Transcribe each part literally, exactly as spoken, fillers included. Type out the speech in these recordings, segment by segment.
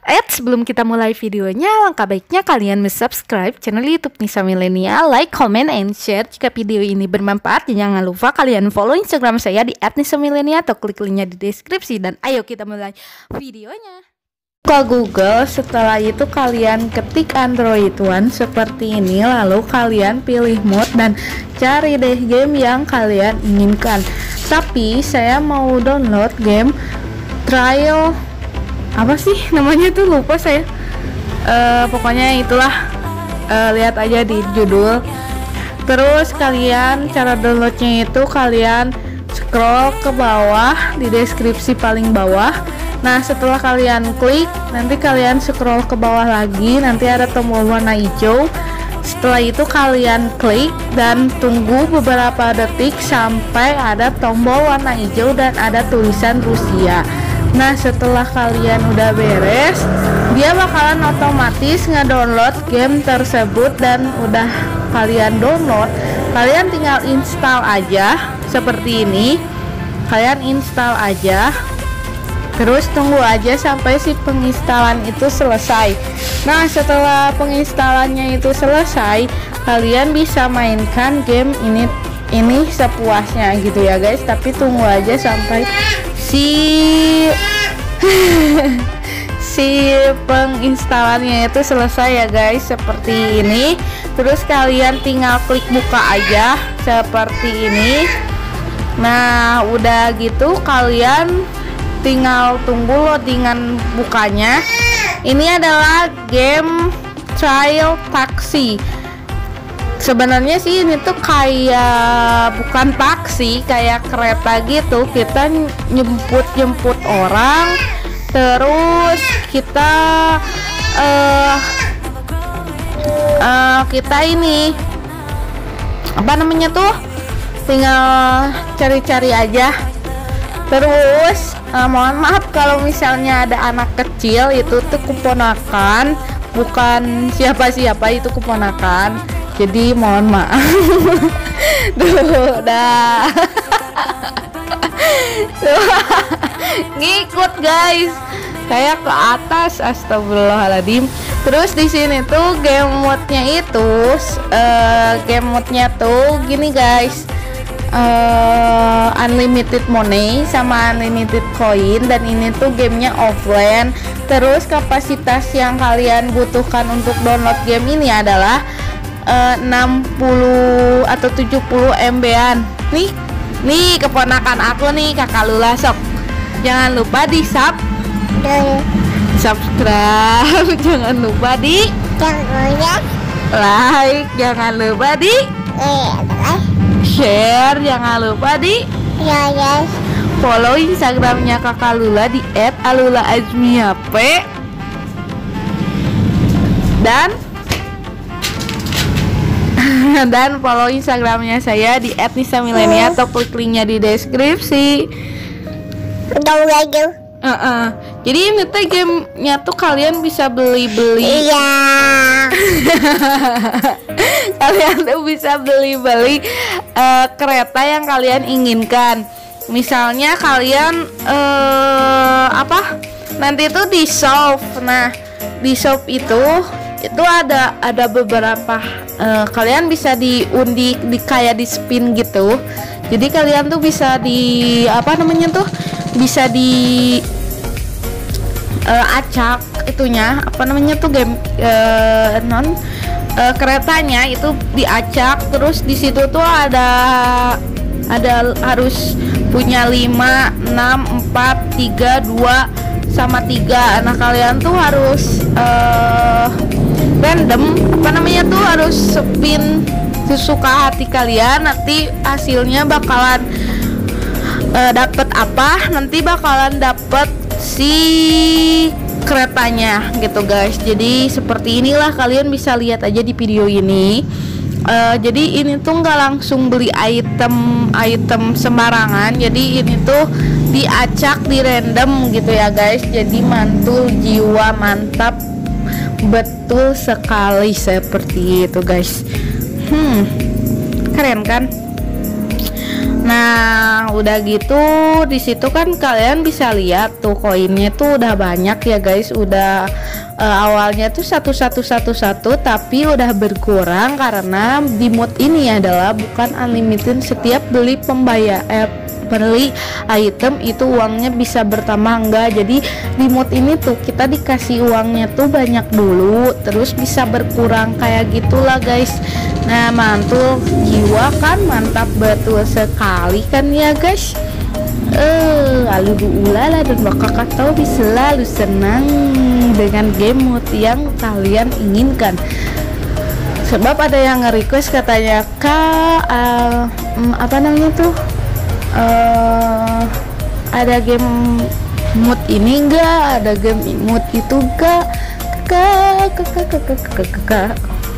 Eh, sebelum kita mulai videonya, langkah baiknya kalian subscribe channel YouTube Nisa Milenial, like, comment, and share jika video ini bermanfaat. Dan jangan lupa kalian follow Instagram saya di et nisa milenial atau klik linknya di deskripsi. Dan ayo kita mulai videonya. Buka Google, setelah itu kalian ketik Android One seperti ini, lalu kalian pilih mode dan cari deh game yang kalian inginkan. Tapi saya mau download game Trial, apa sih namanya tuh, lupa saya. Uh, pokoknya itulah, uh, lihat aja di judul. Terus kalian cara downloadnya itu kalian scroll ke bawah di deskripsi paling bawah. Nah, setelah kalian klik, nanti kalian scroll ke bawah lagi, nanti ada tombol warna hijau. Setelah itu kalian klik dan tunggu beberapa detik sampai ada tombol warna hijau dan ada tulisan Rusia. Nah, setelah kalian udah beres, dia bakalan otomatis ngedownload game tersebut. Dan udah kalian download, kalian tinggal install aja seperti ini. Kalian install aja, terus tunggu aja sampai si penginstalan itu selesai. Nah, setelah penginstalannya itu selesai, kalian bisa mainkan game ini ini sepuasnya gitu ya guys. Tapi tunggu aja sampai si si penginstalannya itu selesai ya guys, seperti ini. Terus kalian tinggal klik buka aja seperti ini. Nah, udah gitu kalian tinggal tunggu loadingan bukanya. Ini adalah game Trial Taxi. Sebenarnya sih ini tuh kayak bukan taksi, kayak kereta gitu. Kita nyemput-jemput orang, terus kita uh, uh, kita ini apa namanya tuh, tinggal cari-cari aja. Terus uh, mohon maaf kalau misalnya ada anak kecil, itu tuh keponakan, bukan siapa-siapa, itu keponakan. Jadi mohon maaf. Duh, dah. Ngikut guys, kayak ke atas, astagfirullahaladzim. Terus di sini tuh game mode-nya itu, uh, game mode-nya tuh gini guys. Uh, unlimited money sama unlimited coin, dan ini tuh gamenya offline. Terus kapasitas yang kalian butuhkan untuk download game ini adalah uh, enam puluh atau tujuh puluh megabyte-an. Nih, nih keponakan aku nih, Kakak Lula, sok jangan lupa di sub subscribe, jangan lupa di like, jangan lupa di share, jangan lupa di ya guys, follow Instagramnya Kakak Lula di et alula azmi h p, dan dan follow Instagramnya saya di et nisa milenial atau klik linknya di deskripsi. tahu lagi. Uh -uh. Jadi ini tuh gamenya tuh kalian bisa beli-beli. Iya. Kalian tuh bisa beli-beli uh, kereta yang kalian inginkan. Misalnya kalian uh, apa? Nanti itu di shop. Nah, di shop itu itu ada ada beberapa uh, kalian bisa diundi, di kayak di spin gitu. Jadi kalian tuh bisa di apa namanya tuh? Bisa di uh, acak itunya, apa namanya tuh, game uh, non uh, keretanya itu diacak. Terus di situ tuh ada ada harus punya lima, enam, empat, tiga, dua sama tiga. Nah, kalian tuh harus uh, random, apa namanya tuh, harus spin sesuka hati kalian. Nanti hasilnya bakalan Uh, dapat apa, nanti bakalan dapat si keretanya gitu guys. Jadi seperti inilah, kalian bisa lihat aja di video ini. Uh, jadi ini tuh nggak langsung beli item item sembarangan. Jadi ini tuh diacak, di random gitu ya guys. Jadi mantul jiwa, mantap betul sekali, seperti itu guys. Hmm, keren kan? Nah, udah gitu di situ kan kalian bisa lihat tuh koinnya tuh udah banyak ya guys. Udah uh, awalnya tuh satu satu satu satu tapi udah berkurang karena di mode ini adalah bukan unlimited. Setiap beli pembayar eh, beli item itu uangnya bisa bertambah enggak. Jadi di mode ini tuh kita dikasih uangnya tuh banyak dulu terus bisa berkurang kayak gitulah guys. Nah, mantul jiwa kan, mantap betul sekali kan ya guys. Eh, lalu ulala dan kakak tahu bisa selalu senang dengan game mode yang kalian inginkan. Sebab ada yang nge-request katanya, Kak, uh, apa namanya tuh? Uh, ada game mode ini enggak? Ada game mode itu enggak? Kak, kakak, kakak, kakak, kakak.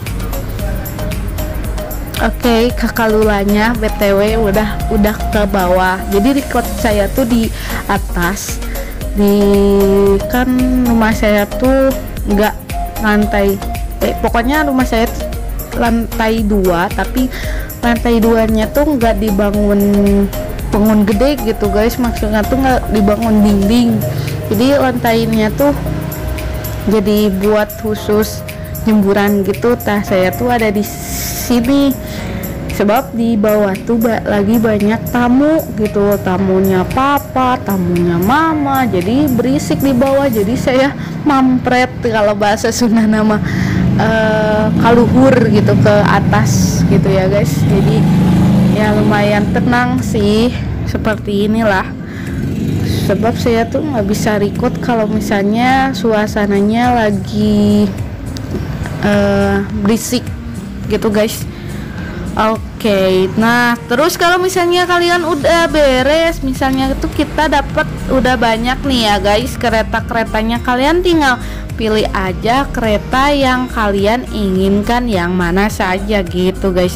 Oke, okay, kakak Lulanya B T W udah udah ke bawah. Jadi record saya tuh di atas. Di kan rumah saya tuh nggak lantai. Eh, pokoknya rumah saya tuh lantai dua, tapi lantai duanya tuh nggak dibangun bangun gede gitu guys. Maksudnya tuh nggak dibangun dinding. Jadi lantainya tuh jadi buat khusus jemburan gitu. Tah saya tuh ada di sini sebab di bawah tuh ba lagi banyak tamu gitu, tamunya papa, tamunya mama, jadi berisik di bawah. Jadi saya mampret kalau bahasa Sunda nama uh, kaluhur gitu ke atas gitu ya guys. Jadi ya lumayan tenang sih, seperti inilah. Sebab saya tuh nggak bisa record kalau misalnya suasananya lagi uh, berisik gitu guys. Oke, okay. Nah terus kalau misalnya kalian udah beres, misalnya itu kita dapat udah banyak nih ya guys kereta-keretanya, kalian tinggal pilih aja kereta yang kalian inginkan yang mana saja gitu guys.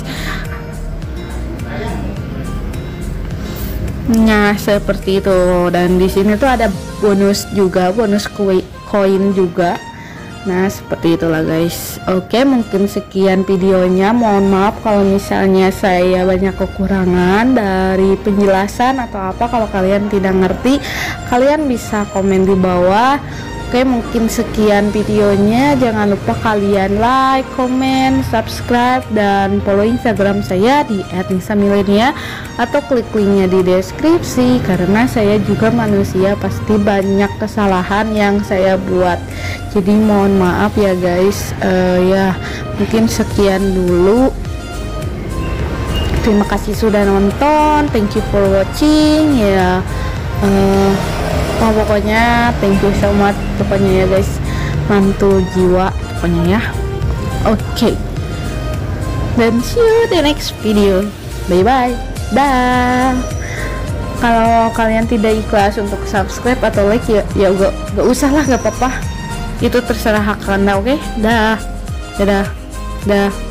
Nah seperti itu, dan di sini tuh ada bonus juga, bonus koin juga. Nah seperti itulah guys. Oke, mungkin sekian videonya. Mohon maaf kalau misalnya saya banyak kekurangan dari penjelasan atau apa. Kalau kalian tidak ngerti, kalian bisa komen di bawah. Oke, mungkin sekian videonya. Jangan lupa kalian like, komen, subscribe, dan follow Instagram saya di et nisa milenia atau klik linknya di deskripsi, karena saya juga manusia, pasti banyak kesalahan yang saya buat. Jadi mohon maaf ya guys. Uh, ya mungkin sekian dulu. Terima kasih sudah nonton. Thank you for watching ya. Uh, Oh, pokoknya thank you so much pokoknya ya guys, mantul jiwa pokoknya ya. Oke, okay. Dan see you the next video. Bye bye. Dah. Kalau kalian tidak ikhlas untuk subscribe atau like ya ya gak, gak usah lah, gak apa-apa, itu terserah hak anda. Oke, okay? Dah. Dadah. Dah.